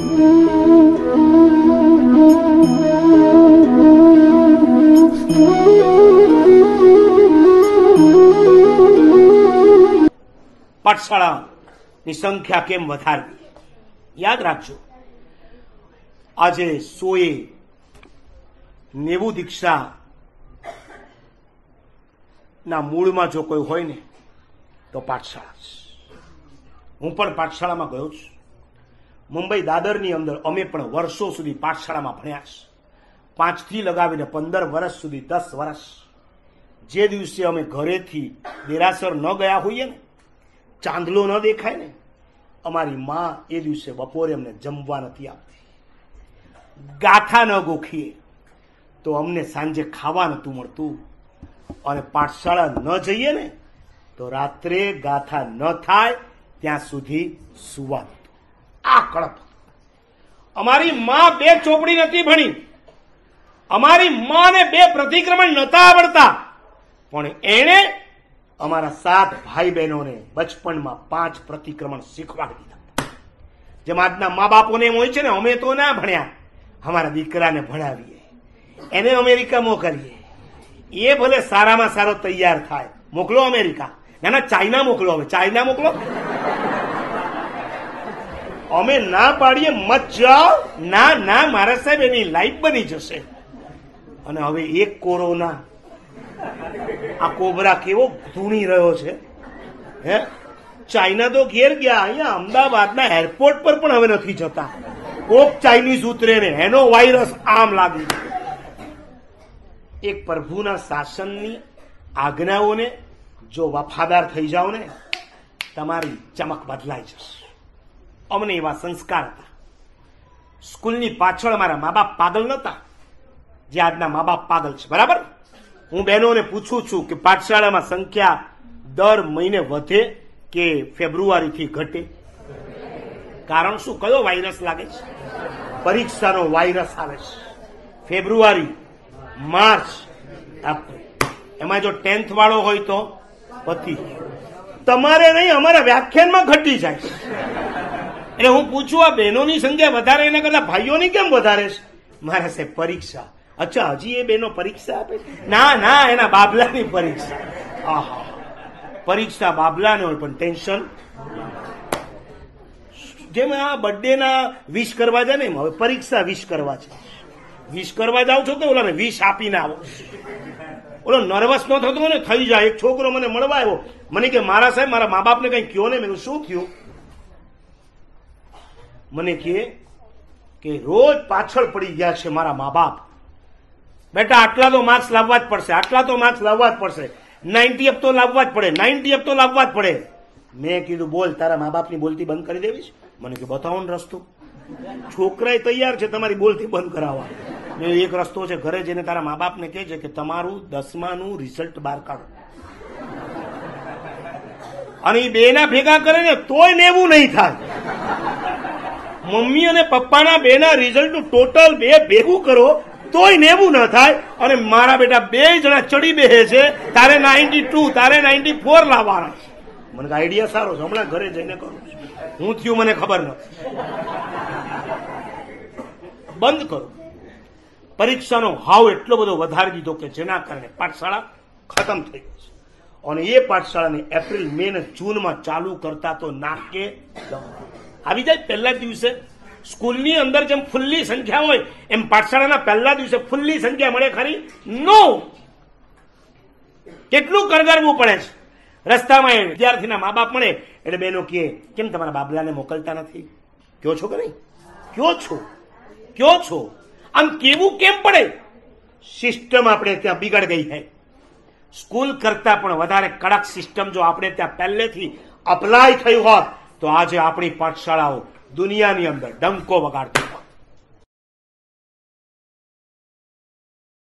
પાઠશાળાની સંખ્યા કેમ વધારવી? યાદ રાખજો, આજે 190 દીક્ષા ના મૂળમાં જો કોઈ હોય ને તો પાઠશાળા. હું પણ પાઠશાળામાં ગયો છું. મુંબઈ દાદરની અંદર અમે પણ વર્ષો સુધી પાઠશાળામાં ભણ્યા છે. 5 થી લગાવીને 15 વર્ષ સુધી, 10 વર્ષ. જે દિવસે અમે ઘરેથી દેરાસર ન ગયા હોઈએ ને, ચાંદલો ન દેખાય ને, અમારી માં એ દિવસે બપોરે અમને જમવા નથી આપતી. ગાથા ન ગોખીએ તો અમને સાંજે ખાવા નતું મળતું. અને પાઠશાળા ન જઈએ ને તો રાત્રે ગાથા ન થાય ત્યાં સુધી સુવા નતું. આ કડપ. અમારી માં 2 ચોપડી નથી ભણી, અમારી માને 2 પ્રતિક્રમણ નતા આવડતા, પણ એણે અમારા 7 ભાઈ બહેનોને બચપણમાં 5 પ્રતિક્રમણ શીખવાડી દીધા. જેમ આજના મા બાપોને એમ હોય છે ને, અમે તો ના ભણ્યા, અમારા દીકરાને ભણાવીએ, એને અમેરિકા મોકલીએ, એ ભલે સારામાં સારો તૈયાર થાય, મોકલો અમેરિકા. ના, ચાઇના મોકલો. હવે ચાઇના મોકલો. અમે ના પાડીએ, મત જાઓ. ના, મારા સાહેબ એની લાઈફ બની જશે. અને હવે એક કોરોના, આ કોબરા કેવો ધૂણી રહ્યો છે. હે, ચાઇના તો ઘેર ગયા, અહીંયા અમદાવાદના એરપોર્ટ પર પણ હવે નથી જતા. કોક ચાઇનીઝ ઉતરે ને એનો વાયરસ આમ લાગી. એક પ્રભુના શાસનની આજ્ઞાઓને જો વફાદાર થઈ જાઓ ને, તમારી ચમક બદલાઈ જશે. અમને એવા સંસ્કાર હતા. સ્કૂલની પાછળ મારા મા બાપ પાગલ નતા, જે આજના મા બાપ પાગલ છે. બરાબર? હું બહેનોને પૂછું છું કે પાઠશાળામાં સંખ્યા દર મહિને વધે કે ફેબ્રુઆરીથી ઘટે? કારણ શું? કયો વાયરસ લાગે છે? પરીક્ષાનો વાયરસ આવે છે. February, March, April. એમાં જો 10th વાળો હોય તો પતિ. તમારે નહીં, અમારા વ્યાખ્યાનમાં ઘટી જાય છે. એટલે હું પૂછું, આ બહેનોની સંખ્યા વધારે એના કરતા ભાઈઓની કેમ વધારે છે? મારા સાહેબ, પરીક્ષા. અચ્છા, હજી એ બહેનો પરીક્ષા આપે? ના, એના બાબલાની પરીક્ષા. આહા, પરીક્ષા બાબલાને હોય પણ ટેન્શન. જેમ આ બર્થડે ના વિશ કરવા જાય ને, એમ હવે પરીક્ષા વિશ કરવા છે. વિશ કરવા જાવ છો તો ઓલાને વિશ આપીને આવો. ઓલો નર્વસ ન થતો ને, થઈ જાય. એક છોકરો મને મળવા આવ્યો, મને કે મારા સાહેબ, મારા મા બાપને કઈ કયો ને. મેં શું થયું? મને કે રોજ પાછળ પડી ગયા છે મારા મા બાપ. બેટા, આટલા તો માર્ક્સ લાવવા જ પડશે, આટલા તો માર્ક્સ લાવવા જ પડશે, 90 અપ તો લાવવા જ પડે, 90 અપ તો લાવવા જ પડે. મેં કીધું, બોલ, તારા મા બાપની બોલતી બંધ કરી દેવીશ? મને કે બતાવો ને રસ્તો. છોકરાએ તૈયાર છે તમારી બોલતી બંધ કરાવવા. એક રસ્તો છે, ઘરે જઈને તારા મા બાપને કહે છે કે તમારું 10માનું રિઝલ્ટ બહાર કાઢો. અને એ 2 ના ભેગા કરે ને તોય 90 નહીં થાય. મમ્મી અને પપ્પાના 2 ના રિઝલ્ટ ટોટલ 2 ભેગું કરો તોય 90 ન થાય. અને મારા બેટા 2 જણા ચડી બેસે છે, તારે 92, તારે 94 લાવવાના. મને આઈડિયા સારો છે, હમણાં ઘરે જઈને કરું. હું થયું મને ખબર નથી. બંધ કરો. પરીક્ષાનો હાવ એટલો બધો વધારી દીધો કે જેના કારણે પાઠશાળા ખતમ થઈ ગઈ છે. અને એ પાઠશાળાને એપ્રિલ, મે ને જૂનમાં ચાલુ કરતા તો નાકે આવી જાય. પહેલા દિવસે સ્કૂલની અંદર જેમ ફુલ્લી સંખ્યા હોય, એમ પાઠશાળાના પહેલા દિવસે ફુલ્લી સંખ્યા મળે ખરી? નો. કેટલું કરગરવું પડે છે. રસ્તામાં વિદ્યાર્થીના મા બાપ મળે એટલે બહેનો કહે, કેમ તમારા બાબલાને મોકલતા નથી? કયો છો કે નહીં? કયો છો? આમ કેવું કેમ પડે? સિસ્ટમ આપણે ત્યાં બિગડ ગઈ છે. સ્કૂલ કરતા પણ વધારે કડક સિસ્ટમ જો આપણે ત્યાં પહેલેથી અપ્લાય થઈ હોત તો આજે આપણી પાઠશાળાઓ દુનિયાની અંદર ડંકો વગાડતી હોત.